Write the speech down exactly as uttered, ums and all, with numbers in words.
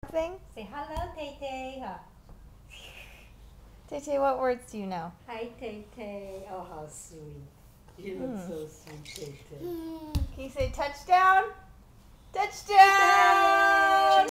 something? Say hello, Tay-Tay. Huh? Tay-Tay, what words do you know? Hi, Tay-Tay. Oh, how sweet. You look Hmm. so sweet, Tay-Tay. Can you say touchdown? Touchdown!